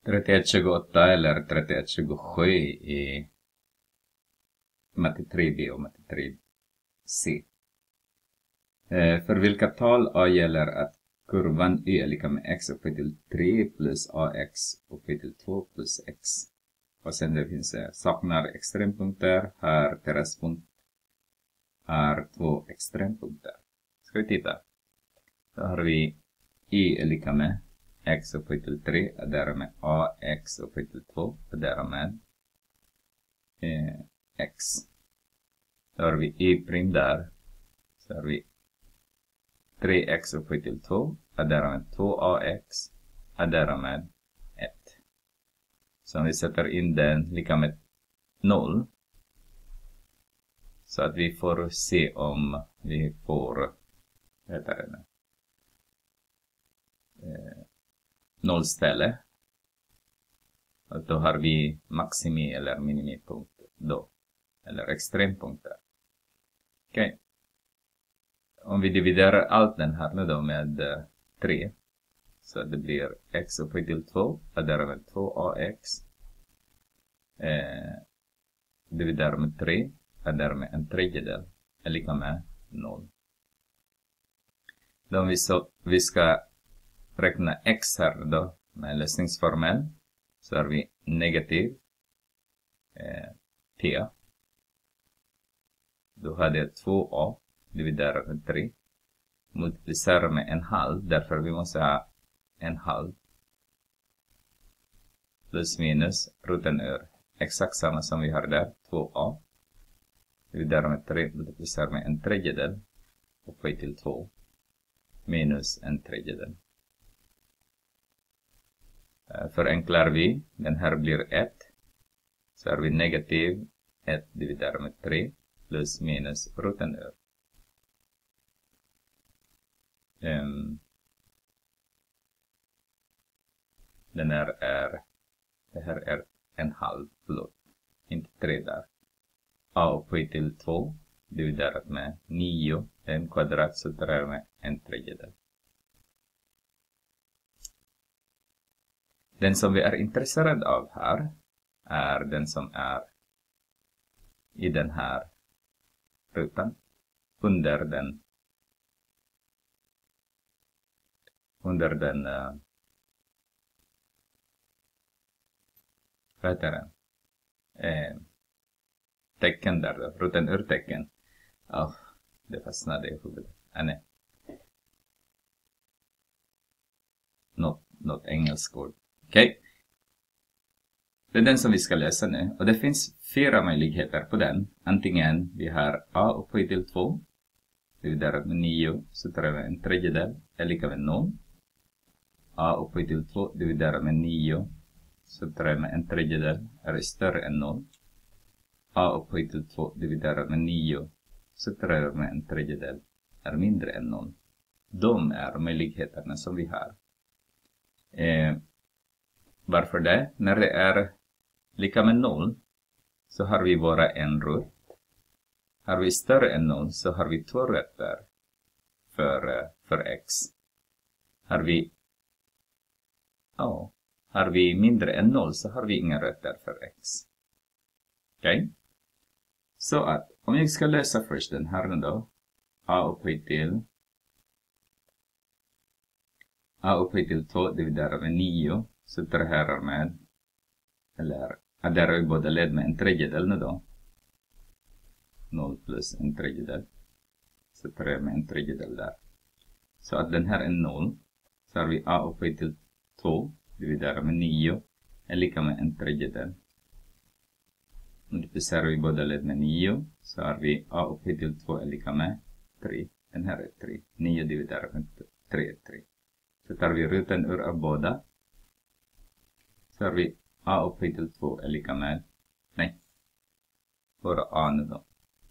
3128 eller 3127 i matte 3b och matte 3c. För vilka tal a gäller att kurvan y är lika med x upphöjt till 3 plus ax upphöjt till 2 plus x. Och sen det finns saknar extrempunkter. Här terraspunkt är 2 extrempunkter. Ska vi titta. Då har vi y är lika med x upphöjt till 3 och därmed ax upphöjt till 2 och därmed x. Då har vi y prim där. Så har vi 3x upphöjt till 2 och därmed 2ax och därmed 1. Så om vi sätter in den lika med 0. Så att vi får se om vi får nollställe. Och då har vi maximi eller minimipunkt då. Eller extrempunkter. Okej. Om vi dividerar allt den här nu då med 3. Så det blir x upphöjt till 2 och därmed 2ax. Dividerar med 3 och därmed en tredjedel är lika med 0. Då om vi ska räkna x här då med lösningsformel så har vi negativ p. Då har det 2a dividerat med 3. Multiplicerar med en halv. Därför vi måste ha en halv. Plus minus roten ur. Exakt samma som vi har där. 2a. Dividerar med 3. Multiplicerar med en tredjedel. Upphöjt till 2. Minus en tredjedel. Förenklar vi. Den här blir 1. Så har vi negativ 1 dividerat med 3. Plus minus roten ur. Det här är en halv, förlåt, inte 3 där. A upphöjt till 2 dividerat med 9, en kvadrat, så tar jag med en tredjedel. Den som vi är intresserad av här är den som är i den här rutan, under den vad heter den? Tecken där då, roten ur tecken. Det fastnade i huvudet. Nej. Något engelsk ord. Okej. Det är den som vi ska läsa nu. Och det finns 4 möjligheter på den. Antingen vi har a upphöjt till 2. Dividerat med 9. Så tar vi en tredjedel. Är lika med 0. A upphöjt till 2 dividerat med 9. Så tar vi med en tredjedel. Är större än 0. A upphöjt till 2 dividerat med 9. Så tar vi med en tredjedel. Är mindre än 0. De är möjligheterna som vi har. Varför det? När det är lika med 0 så har vi bara en rot. Har vi större än 0 så har vi 2 rötter för x. Har vi mindre än 0 så har vi inga rötter för x. Okej? Så att om jag ska lösa först den här då. A upphöjt till 2 dividerat med 9. Så tar här med, eller adderar vi båda led med en tredjedel nu då. 0 plus en tredjedel. Så tar jag med en tredjedel där. Så att den här är 0. Så har vi a upphöjt till 2 dividerat med 9 är lika med en tredjedel. Multiplicerar vi båda led med 9 så har vi a upphöjt till 2 är lika med 3. Den här är 3. 9 dividerat med 3 är 3. Så tar vi roten ur av båda. Så har vi a upphöjt till 2 är lika med, bara a nu då.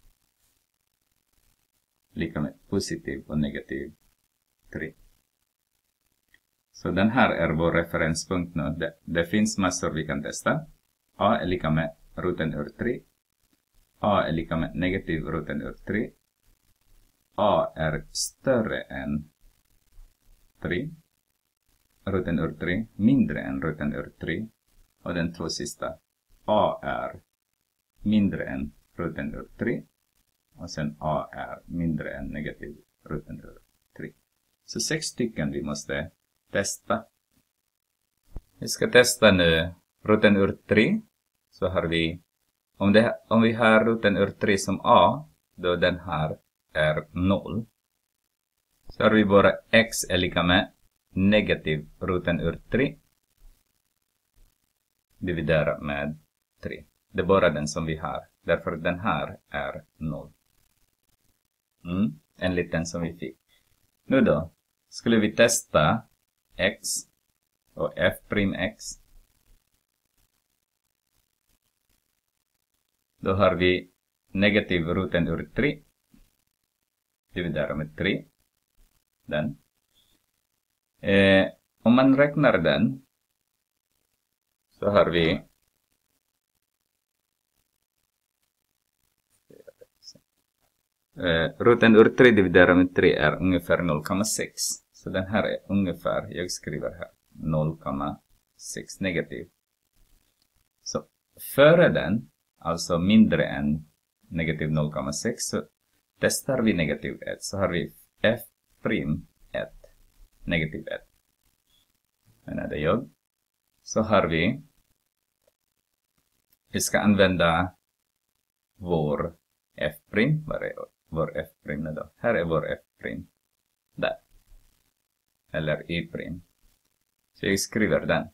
Lika med positiv och negativ 3. Så den här är vår referenspunkt nu. Det finns massor vi kan testa. A är lika med roten ur 3. A är lika med negativ roten ur 3. A är större än 3. roten ur 3 mindre än roten ur 3. Och den två sista. A är mindre än roten ur 3. Och sen A är mindre än negativ roten ur 3. Så 6 stycken vi måste testa. Vi ska testa nu roten ur 3. Så har vi, om vi har roten ur 3 som A, då den här är 0. Så har vi bara x är lika med negativ roten ur 3 dividerat med 3. Det är bara den som vi har. Därför den här är 0. Enligt den som vi fick. Nu då skulle vi testa x och f'(x). Då har vi negativ roten ur 3 dividerat med 3. Den. Om man räknar den så har vi roten ur 3 dividerat med 3 är ungefär 0,6. Så den här är ungefär, jag skriver här, 0,6 negativ. Så före den, alltså mindre än negativ 0,6, så testar vi negativ 1. Så har vi f'(1), negativ 1. Men är det jag? Så har vi ska använda vår f'. Var är vår f' då? Här är vår f'. Där. Eller y'. Så jag skriver den.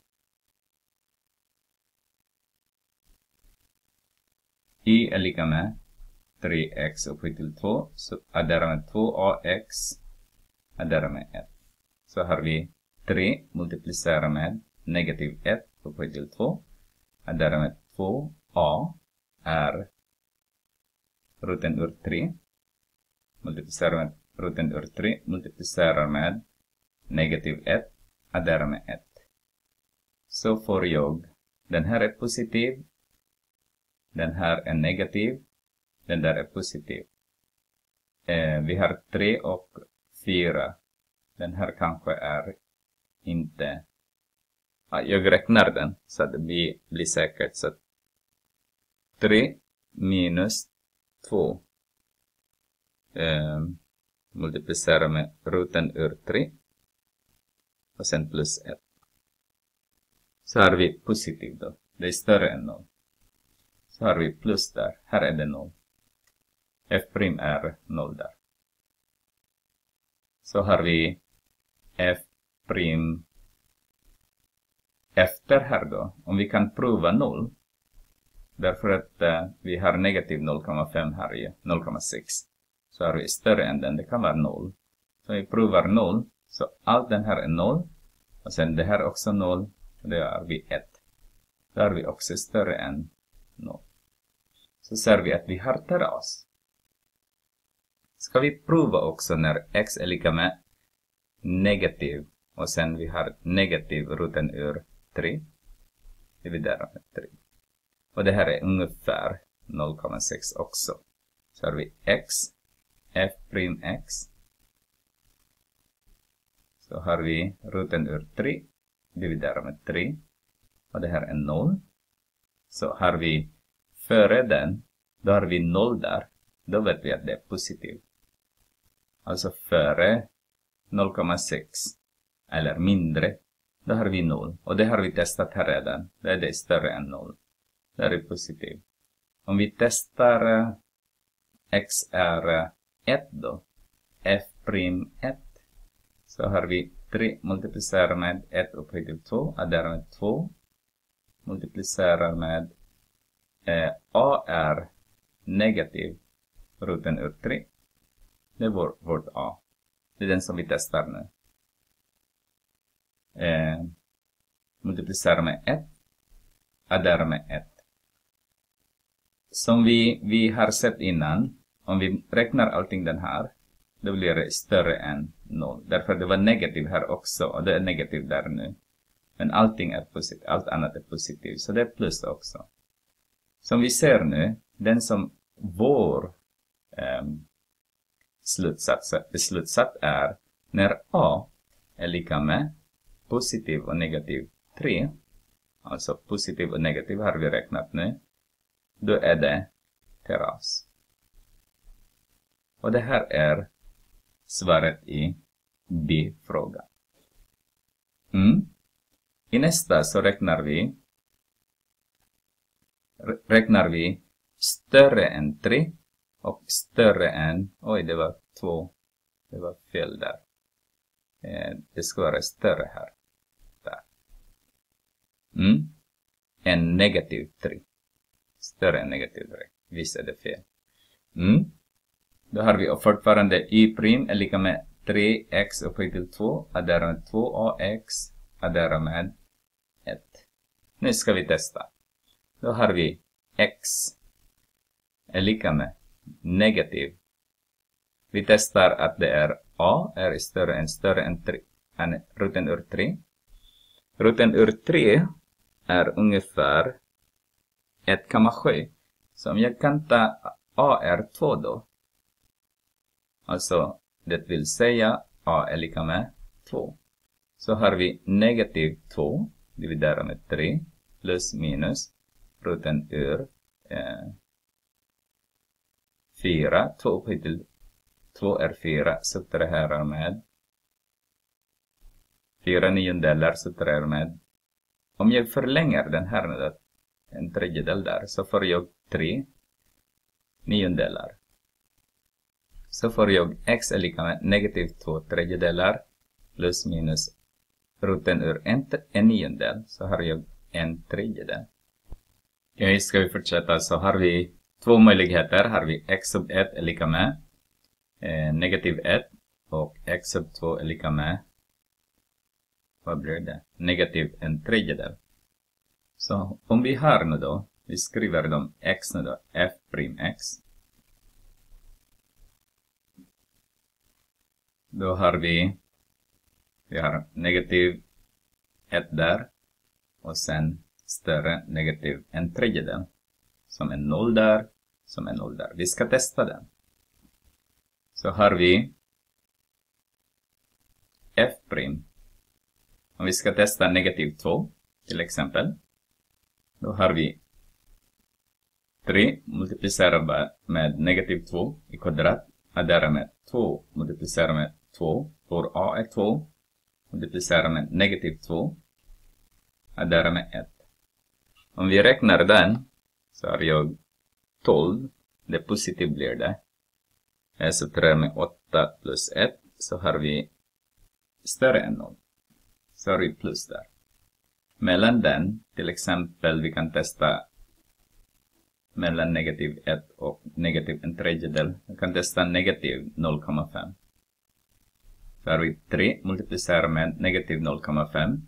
Y är lika med 3x upphöjt till 2. Så addera med 2ax. Addera med 1. Så har vi 3 multiplicera med negativ 1 upphöjt till 2. Addera med 2a är roten ur 3. Multiplicera med roten ur 3. Multiplicera med negativ 1. Addera med 1. Så får jag, den här är positiv. Den här är negativ. Den där är positiv. Vi har 3 och 4. Den här kanske är inte. Jag räknar den så att det blir säkert. Så 3 minus 2 multiplicera med roten ur 3. Och sen plus 1. Så har vi positiv då. Det är större än 0. Så har vi plus där. Här är det 0. F' är 0 där. Så har vi F' efter här då. Om vi kan prova 0. Därför att vi har negativ 0,5 här i 0,6. Så har vi större än den. Det kan vara 0. Så vi provar 0. Så allt den här är 0. Och sen det här också 0. Och det har vi 1. Då har vi också större än 0. Så ser vi att vi har terras. Ska vi prova också när x är lika med negativ. Och sen vi har negativ roten ur 3. Dividerat med 3. Och det här är ungefär 0,6 också. Så har vi x. F'(x). Så har vi roten ur 3. Dividerat med 3. Och det här är 0. Så har vi före den. Då har vi 0 där. Då vet vi att det är positivt. Alltså före 0,6 eller mindre. Då har vi 0. Och det har vi testat här redan. Det är det större än 0. Det är positivt. Om vi testar x är 1 då. F'(1). Så har vi 3 multiplicerar med 1 upphöjt till 2. Addera med 2. Multiplicerar med a är negativ roten ur 3. Det är vårt a. Det är den som vi testar nu. Multiplicera med 1. Addera med 1. Som vi har sett innan. Om vi räknar allting den här. Då blir det större än 0. Därför det var negativ här också. Och det är negativ där nu. Men allting är positivt. Allt annat är positivt. Så det är plus också. Som vi ser nu. Den som vår slutsats är. När a är lika med positiv och negativ 3, alltså positiv och negativ har vi räknat nu, då är det terras. Och det här är svaret i B-frågan. I nästa så räknar vi större än 3 och större än, det var 2, det var fel där. Det ska vara större här. Där. En negativ 3. Större än negativ 3. Visst är det fel. Då har vi fortfarande y' är lika med 3x upphöjt till 2. Addera med 2ax. Addera med 1. Nu ska vi testa. Då har vi x är lika med negativ. Vi testar att det är a är större än 3, än roten ur 3. Roten ur 3 är ungefär 1,7. Så om jag kan ta a är 2 då. Alltså det vill säga a är lika med 2. Så har vi negativ 2 dividerat med 3 plus minus roten ur 4. 2 upphöjt till 2 är 4, subtraherar med 4 niondelar, subtraherar med. Om jag förlänger den här med en tredjedel där, så får jag 3 niondelar. Så får jag x är lika med negativ 2 tredjedelar plus minus roten ur en niondel, så har jag en tredjedel. Okej, ska vi fortsätta så har vi två möjligheter. Har vi x sub 1 är lika med negativ 1 och x sub 2 är lika med, vad blir det? Negativ en tredjedel. Så om vi har nu då, vi skriver dem x nu då, f'(x). Då har vi har negativ 1 där och sen större negativ en tredjedel. Som en 0 där, som en 0 där. Vi ska testa den. Så har vi f'. Om vi ska testa negativ 2 till exempel. Då har vi 3 multiplicerat med negativ 2 i kvadrat. Addera med 2 multiplicerat med 2. För a är 2. Multiplicera med negativ 2. Addera med 1. Om vi räknar den så har jag 12. Det positivt blir det. Jag subtraherar med 8 plus 1. Så har vi större än 0. Så har vi plus där. Mellan den, till exempel, vi kan testa mellan negativ 1 och negativ en tredjedel. Vi kan testa negativ 0,5. Så har vi 3 multiplicerar med negativ 0,5.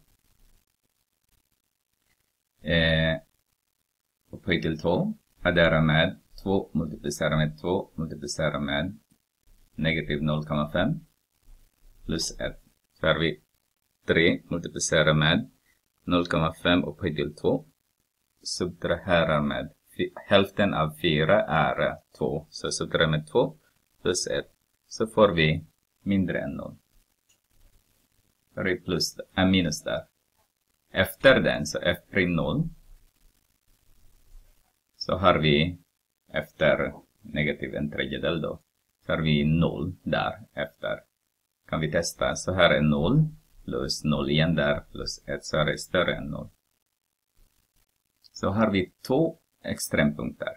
Upphöjt till 2. Addera med 2 multiplicerar med 2 multiplicerar med negativ 0,5. Plus 1. Så har vi 3 multiplicerar med 0,5 upphöjt till 2. Subtraherar med hälften av 4 är 2. Så subtraherar med 2 plus 1. Så får vi mindre än 0. Så har vi plus, minus där. Efter den så f'0. Så har vi efter negativ en tredjedel då. Så har vi 0 där efter. Kan vi testa. Så här är 0 plus 0 igen där plus 1. Så här är större än 0. Så har vi två extrempunkter.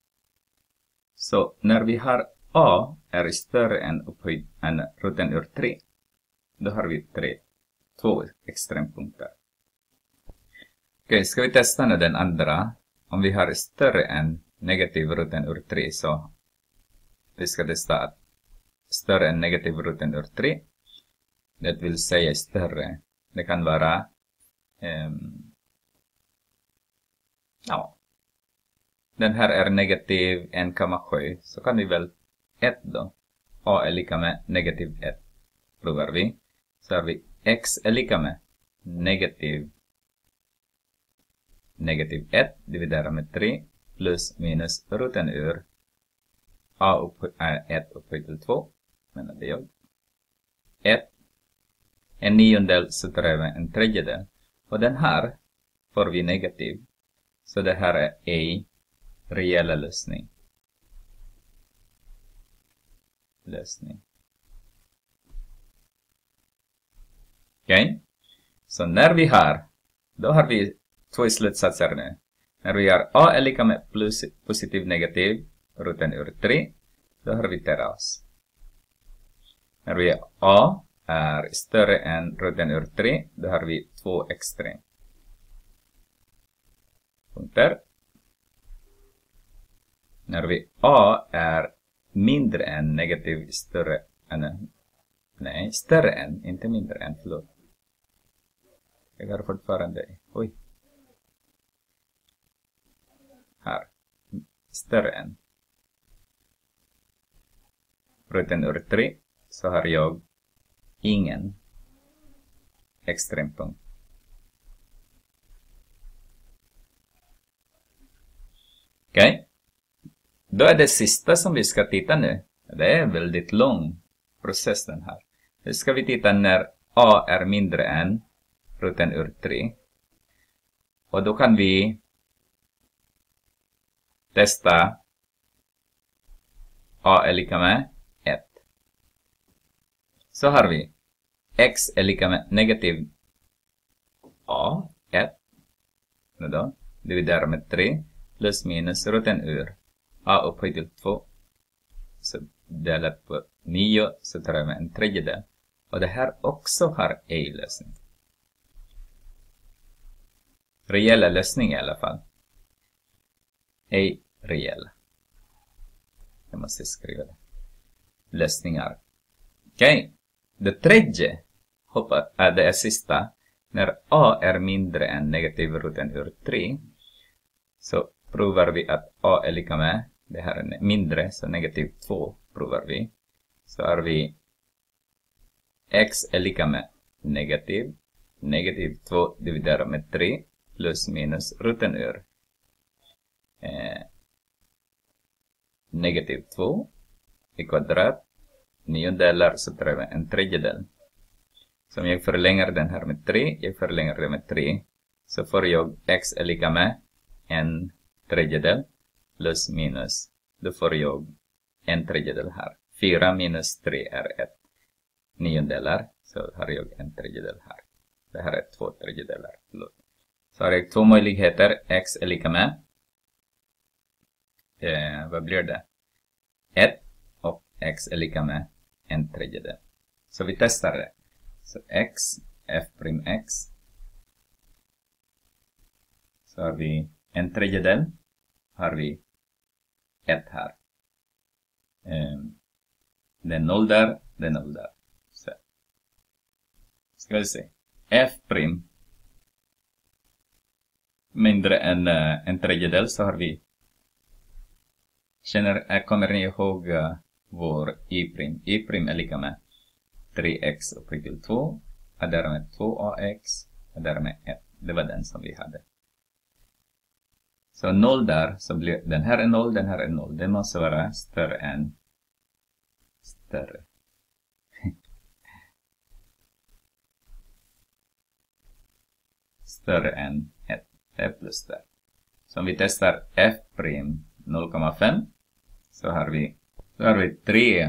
Så när vi har a är större än roten ur 3. Då har vi två extrempunkter. Okej, ska vi testa nu den andra. Om vi har större än negativ roten ur 3 så vi ska testa att större än negativ roten ur 3. Det vill säga större. Det kan vara den här är negativ 1,7. Så kan vi väl 1 då. A är lika med negativ 1. Provar vi. Så har vi x är lika med negativ 1 dividerat med 3 plus minus roten ur a är 1 upphöjt till 2. Men det är 1 En niondel så tar vi en tredjedel. Och den här får vi negativ. Så det här är ej reella lösning. Okej? Så när vi har, då har vi två slutsatser nu. När vi har a är lika med positiv negativ roten ur 3, då har vi teras. När vi har a är större än roten ur 3, då har vi 2 extrem. Punkter. När vi a är mindre än negativ större än, nej, större än, inte mindre än, förlåt. Jag har fortfarande, oj. Här, större än. Roten ur 3, så har jag ingen extrempunkt. Okej? Då är det sista som vi ska titta nu. Det är en väldigt lång process den här. Nu ska vi titta när a är mindre än roten ur 3. Och då kan vi testa a är lika med 1. Så har vi x är lika med negativ a, 1. Och då dividerar med 3 plus minus roten ur a upphöjt till 2. Så delat på 9 så tar jag med en tredjedel. Och det här också har ej lösning. Reella lösning i alla fall. Ej reella. Jag måste skriva det. Lösningar. Okej. Det tredje är det sista. När a är mindre än negativ roten ur 3. Så provar vi att a är lika med. Det här är mindre, så negativ 2 provar vi. Så har vi x är lika med negativ. Negativ 2 dividerat med 3 plus minus roten ur. Negativ 2 i kvadrat. 9 delar så tar vi en tredjedel. Så om jag förlänger den här med 3, jag förlänger den med 3. Så får jag x är lika med en tredjedel plus minus. Då får jag en tredjedel här. 4 minus 3 är 1. 9 delar. Så har jag en tredjedel här. Det här är 2 tredjedelar. Så har jag två möjligheter. X är lika med. Vad blir det? 1 och x är lika med en tredjedel. Så vi testar det. Så x, f'(x). Så har vi en tredjedel. Har vi 1 här. Det är 0 där, det är 0 där. Så. Ska vi se. f' mindre än en tredjedel så har vi. Kommer ni ihåg vår i'? I' är lika med 3x upphöjt till 2. Och därmed 2ax. Och därmed 1. Det var den som vi hade. Så 0 där, så blir den här är 0, den här är 0. Det måste vara större än större. Större än 1. Det är plus där. Så om vi testar f' 0,5 så har vi 3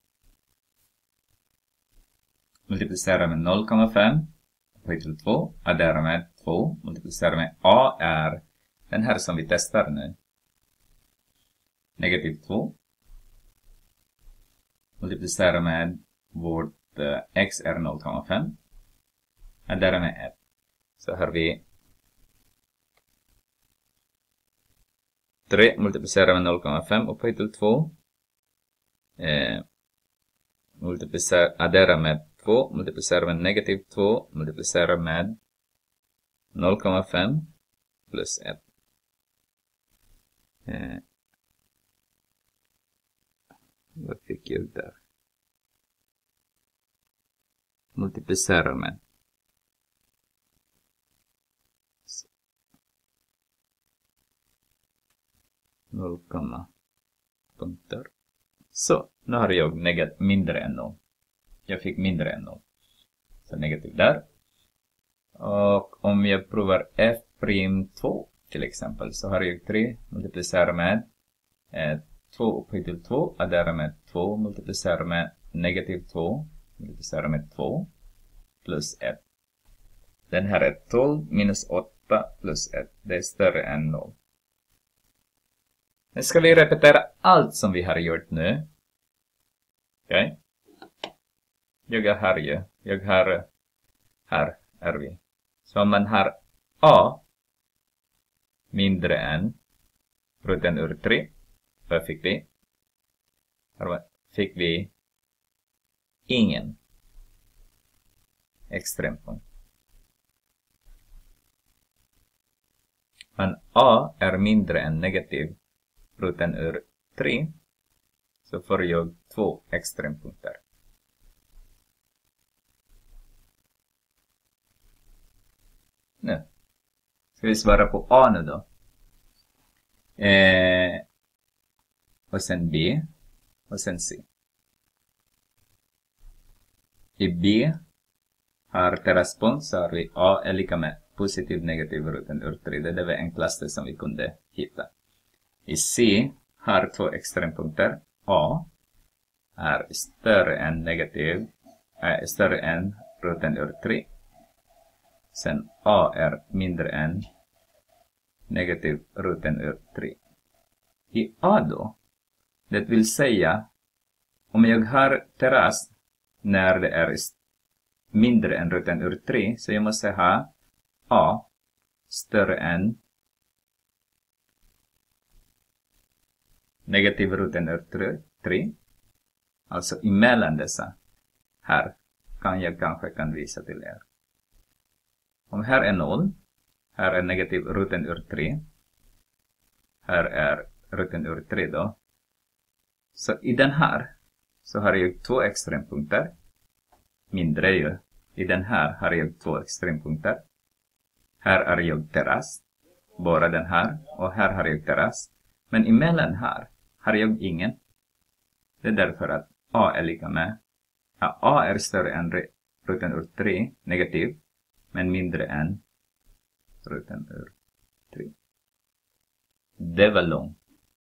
multiplicerar med 0,5 upphöjt till 2. Och därmed 2 multiplicerar med a är den här som vi testar nu. Negativ 2. Multiplicerar med vårt x är 0,5. Och därmed 1. Så har vi 3 multiplicerar med 0,5 upphöjt till 2. Addera med 2. Multiplicerar med negativ 2. Multiplicerar med 0,5 plus 1. Vad fick jag där? Multiplicerar med. Punkter. Så, nu har jag mindre än 0. Jag fick mindre än 0. Så negativ där. Och om jag provar f'2 till exempel, så har jag 3 multiplicerar med 2 upphöjt till 2, adderar med 2 multiplicerar med negativ 2 multiplicerar med 2 plus 1. Den här är 12 minus 8 plus 1. Det är större än 0. Nu ska vi repetera allt som vi har gjort nu. Okej? Jag är här ju. Jag har här är vi. Så om man har a mindre än roten ur 3. Vad fick vi? Här fick vi ingen extrempunkt. Men a är mindre än negativ roten ur 3. Så får jag 2 extrempunkter. Nu ska vi svara på a nu då. Och sen b. Och sen c. I b har till respons så har vi a är lika med positiv negativ roten ur 3. Det var enklaste som vi kunde hitta. I c har 2 extrempunkter. A är större än negativ, större än roten ur 3. Sen a är mindre än negativ roten ur 3. I a då, det vill säga om jag har terrass när det är mindre än roten ur 3, så jag måste ha a större än negativ roten ur 3. Alltså emellan dessa. Här kan jag kanske visa till er. Om här är 0. Här är negativ roten ur 3. Här är roten ur 3 då. Så i den här så har jag 2 extrempunkter. Mindre ju. I den här har jag 2 extrempunkter. Här är jag terrass. Bara den här. Och här har jag terrass. Men emellan här har jag ingen. Det är därför att a är lika med. Ja, a är större än roten ur 3. Negativ. Men mindre än roten ur 3. Det var långt.